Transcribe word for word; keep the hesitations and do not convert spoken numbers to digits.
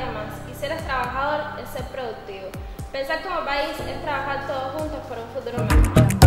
más y ser trabajador es ser productivo. Pensar como país es trabajar todos juntos por un futuro mejor.